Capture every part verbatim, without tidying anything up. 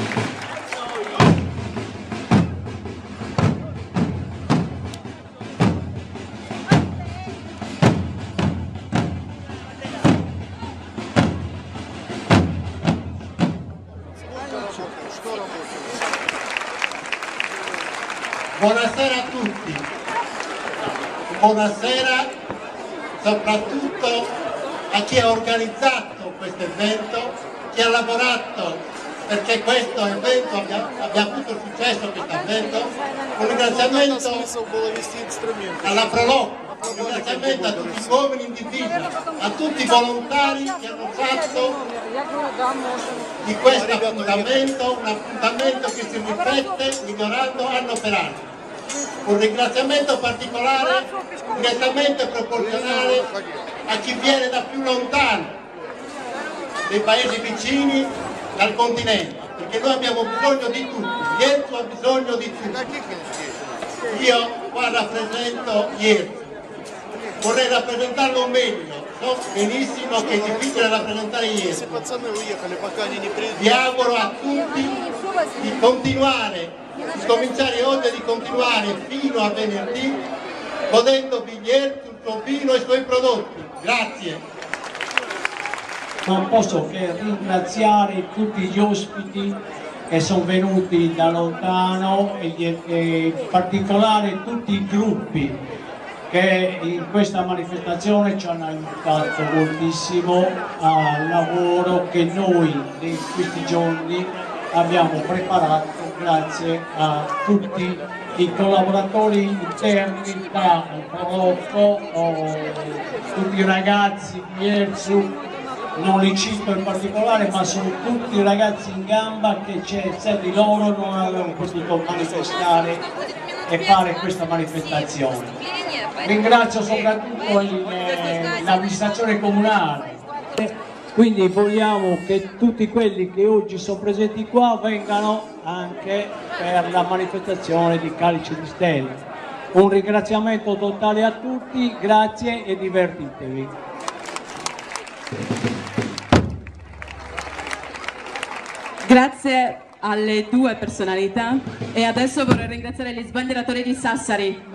Buonasera a tutti, buonasera soprattutto a chi ha organizzato questo evento, chi ha lavorato perché questo evento abbia, abbia avuto il successo, questo evento. Un ringraziamento alla Proloc, un ringraziamento a tutti gli uomini in divisa, a tutti i volontari che hanno fatto di questo appuntamento un appuntamento che si riflette migliorando anno per anno. Un ringraziamento particolare, direttamente proporzionale a chi viene da più lontano, dei paesi vicini, dal continente, perché noi abbiamo bisogno di tutti, Jerzu ha bisogno di tutti. Io qua rappresento Jerzu, vorrei rappresentarlo meglio, so benissimo che è difficile rappresentare Jerzu. Vi auguro a tutti di continuare, di cominciare oggi e di continuare fino a venerdì godendovi Jerzu, il suo vino e i suoi prodotti. Grazie. Non posso che ringraziare tutti gli ospiti che sono venuti da lontano e, gli, e in particolare tutti i gruppi che in questa manifestazione ci hanno aiutato moltissimo al lavoro che noi in questi giorni abbiamo preparato grazie a tutti i collaboratori interni tra il Proloc, tutti i ragazzi di Jerzu. Non li cito in particolare, ma sono tutti ragazzi in gamba che senza di loro non avevano potuto manifestare e fare questa manifestazione. Ringrazio soprattutto l'amministrazione comunale. Quindi vogliamo che tutti quelli che oggi sono presenti qua vengano anche per la manifestazione di Calice di Stelle. Un ringraziamento totale a tutti, grazie e divertitevi. Grazie alle due personalità e adesso vorrei ringraziare gli sbandieratori di Sassari.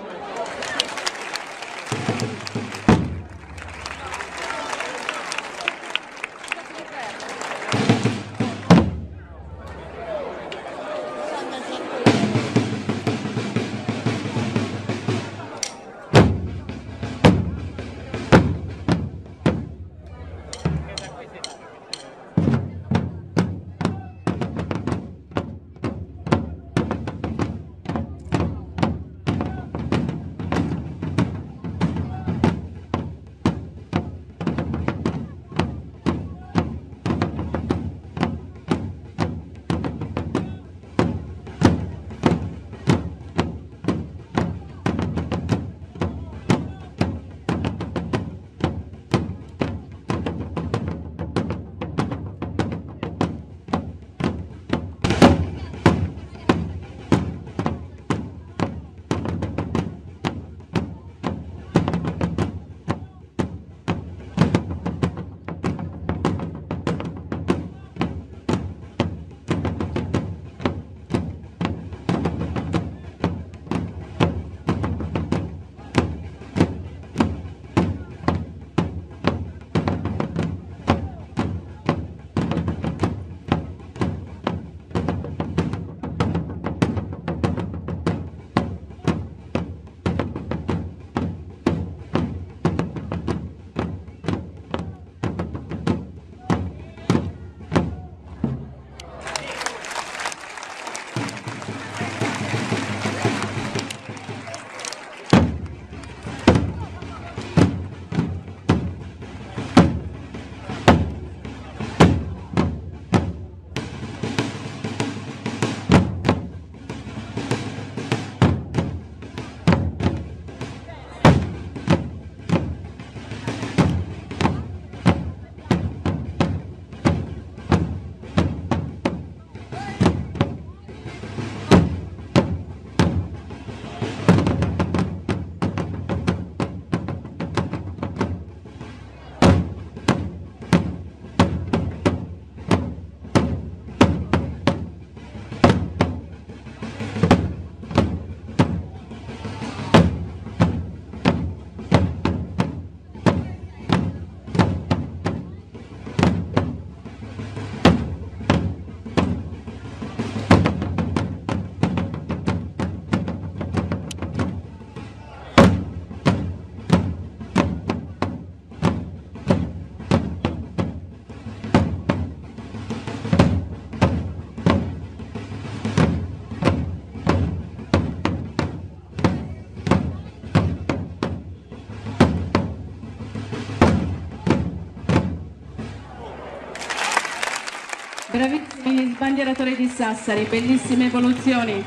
Bravissimi sbandieratori di Sassari, bellissime evoluzioni.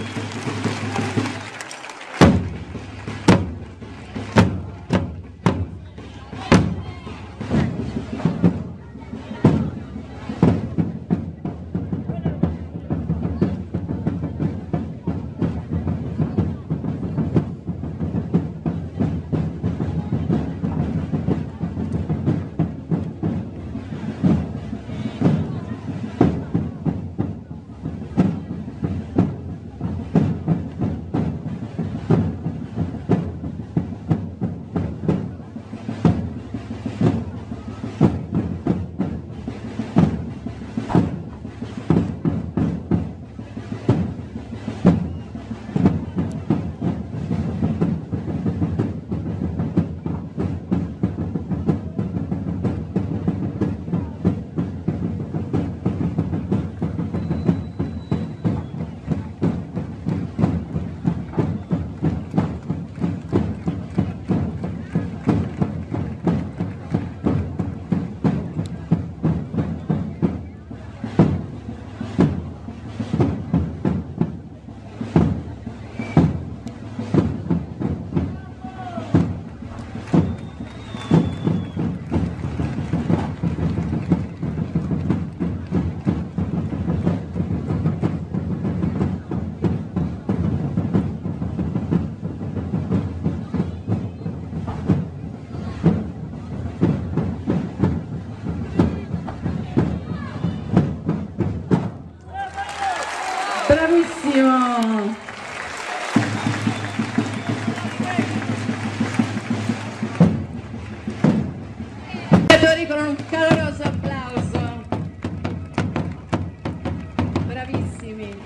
Bravissimo! Con un caloroso applauso. Bravissimi.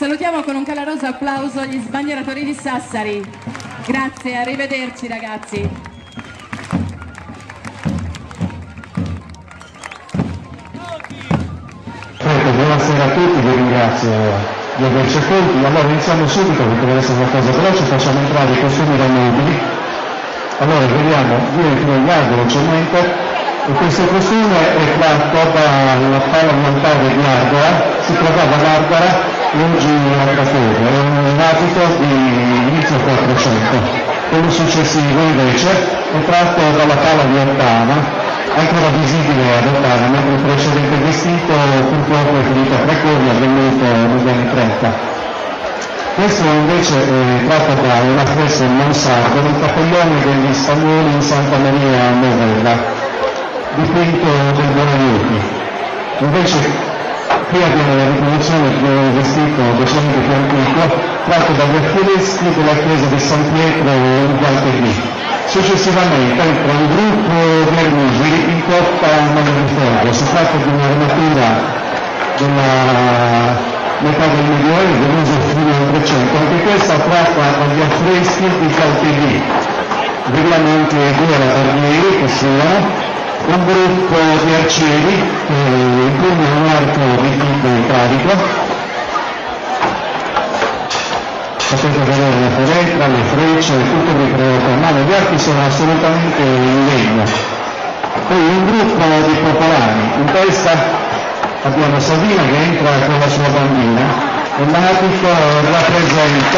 Salutiamo con un caloroso applauso gli sbandieratori di Sassari. Grazie, arrivederci ragazzi. Buonasera a tutti, vi ringrazio di averci accolti. Allora iniziamo subito perché deve essere una cosa veloce, facciamo entrare i costumi da mobili. Allora vediamo due introiati velocemente. E questo costume è tratto dalla pala di altare di Ardora, si trovava ad Ardora oggi a Cracovia, è un abito di inizio quattrocento. Quello successivo invece è tratto dalla pala di Ottana, ancora visibile ad Ottana, mentre il precedente vestito purtroppo è finito a Cracovia, avvenuto negli anni trenta. Questo invece è tratto da un affresco in mansardo del cappellone degli spagnoli in Santa Maria Novella, dipinto del Buonaiuti. Invece qui abbiamo la riproduzione di un vestito decisamente più antico tratto dagli affreschi della chiesa di San Pietro in Valtellì. Successivamente entra un gruppo di ermigeri in coppa a mano di ferro. Si tratta di un'armatura della metà del Medioevo, dell'uso fino al trecento, anche questa tratta dagli affreschi di Valtellì. Vediamo anche due armieri che sono un gruppo di arcieri che impugnano un arco di tipo italico. Potete vedere la feretra, le frecce, tutto ricreato a mano, gli archi sono assolutamente in legno. Poi un gruppo di popolani, in testa abbiamo Savina che entra con la sua bambina, e l'atico rappresenta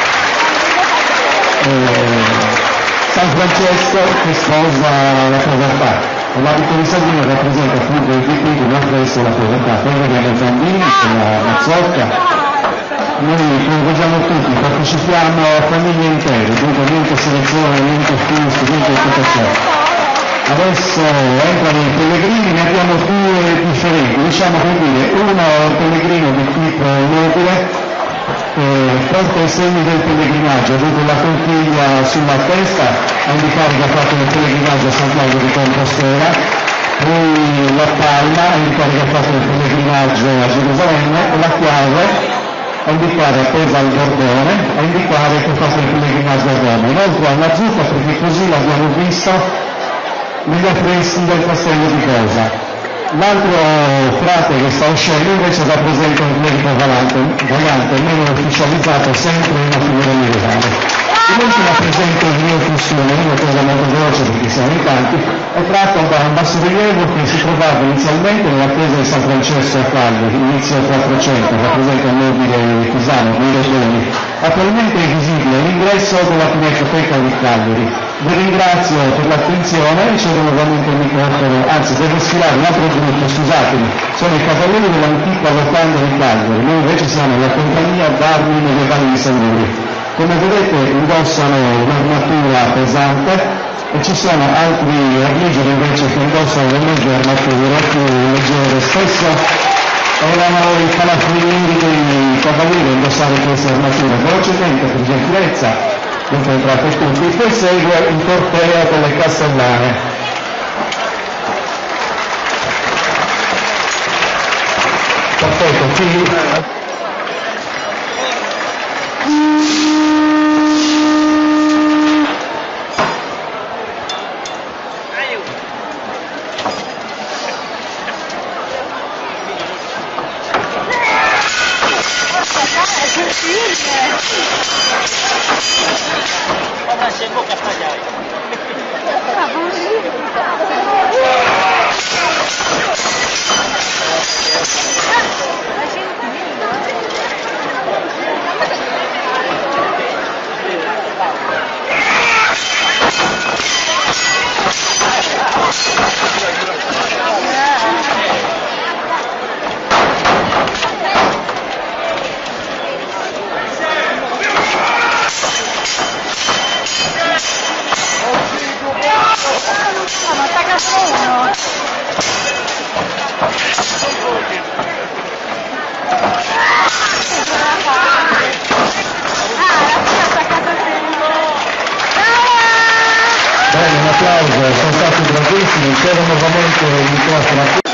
eh, San Francesco che sposa la povertà. L'abito di Savino rappresenta appunto il dipinto di affresco la povertà. Poi vediamo i bambini con la mazzocca. Noi coinvolgiamo tutti, partecipiamo a famiglie intere, dunque niente selezione, niente acquisti, niente tutto ciò. Adesso entrano i pellegrini, ne abbiamo due differenti, diciamo per dire, uno è un pellegrino di tipo nobile, eh, porta i segni del pellegrinaggio, dunque la conchiglia sulla testa a indicare che ha fatto il pellegrinaggio a Santiago di Compostela, poi la palma a indicare che ha fatto il pellegrinaggio a Gerusalemme, e la chiave a indicare appesa al bordone, a indicare che ha fatto il pellegrinaggio a Roma. Inoltre ha una zucca perché così l'abbiamo visto negli affreschi del castello di Cosa. L'altro frate che sta uscendo invece rappresenta un clerico volante, volante, meno ufficializzato, sempre in una figura medievale. L'ultima presente il mio costume, una cosa molto veloce perché siamo in tanti, è tratto da un bassorilievo che si trovava inizialmente nella chiesa di San Francesco a Cagliari, inizio quattrocento, rappresenta il nobile pisano, Guidoni. Attualmente è visibile l'ingresso della Pinacoteca di Cagliari. Vi ringrazio per l'attenzione e cedo nuovamente il microfono, anzi devo sfilare un altro gruppo, scusatemi, sono i cavalieri dell'antica locanda di Cagliari, noi invece siamo la compagnia d'armi medievali di San Giulio. Come vedete indossano un'armatura pesante e ci sono altri armigeri invece che indossano le leggere armature più leggere. Spesso erano i palafrenieri dei cavalieri a indossare queste armature. Velocemente, per gentilezza, dunque entrate tutti. Poi segue il corteo delle castellane. Perfetto, qui applauso, sono stati bravissimi, chiedo nuovamente il microfono a